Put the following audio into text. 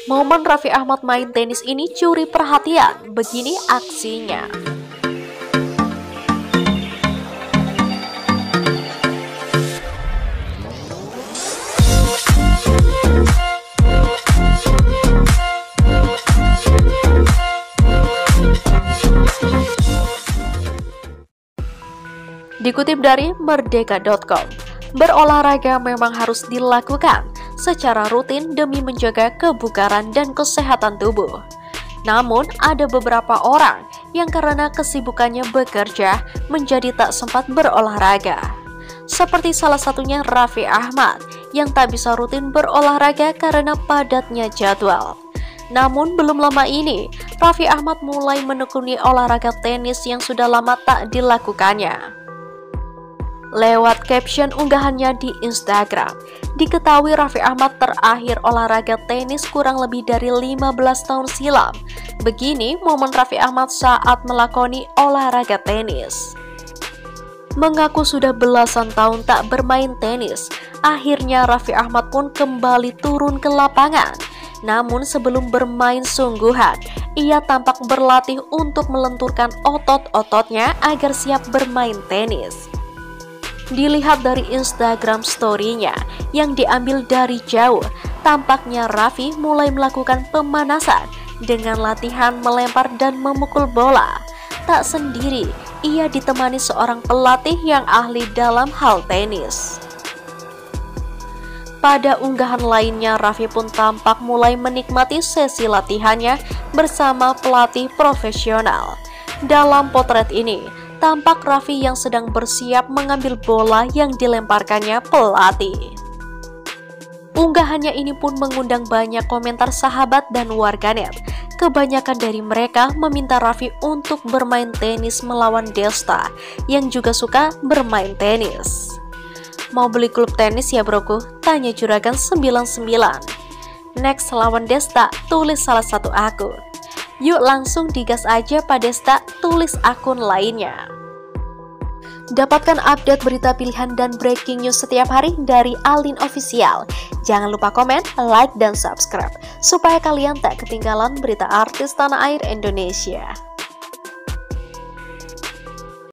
Momen Raffi Ahmad main tenis ini curi perhatian, begini aksinya. Dikutip dari merdeka.com, berolahraga memang harus dilakukan secara rutin demi menjaga kebugaran dan kesehatan tubuh. Namun, ada beberapa orang yang karena kesibukannya bekerja menjadi tak sempat berolahraga. Seperti salah satunya Raffi Ahmad yang tak bisa rutin berolahraga karena padatnya jadwal. Namun belum lama ini, Raffi Ahmad mulai menekuni olahraga tenis yang sudah lama tak dilakukannya. Lewat caption unggahannya di Instagram, diketahui Raffi Ahmad terakhir olahraga tenis kurang lebih dari 15 tahun silam. Begini momen Raffi Ahmad saat melakoni olahraga tenis. Mengaku sudah belasan tahun tak bermain tenis, akhirnya Raffi Ahmad pun kembali turun ke lapangan. Namun sebelum bermain sungguhan, ia tampak berlatih untuk melenturkan otot-ototnya agar siap bermain tenis. Dilihat dari Instagram story-nya yang diambil dari jauh, tampaknya Raffi mulai melakukan pemanasan dengan latihan melempar dan memukul bola. Tak sendiri, ia ditemani seorang pelatih yang ahli dalam hal tenis. Pada unggahan lainnya, Raffi pun tampak mulai menikmati sesi latihannya bersama pelatih profesional. Dalam potret ini, tampak Raffi yang sedang bersiap mengambil bola yang dilemparkannya pelatih. Unggahannya ini pun mengundang banyak komentar sahabat dan warganet. Kebanyakan dari mereka meminta Raffi untuk bermain tenis melawan Desta yang juga suka bermain tenis. Mau beli klub tenis ya broku? Tanya Juragan 99. Next lawan Desta, tulis salah satu akun. Yuk langsung digas aja Pak Desta, tulis akun lainnya. Dapatkan update berita pilihan dan breaking news setiap hari dari Alin Official. Jangan lupa komen, like, dan subscribe supaya kalian tak ketinggalan berita artis tanah air Indonesia.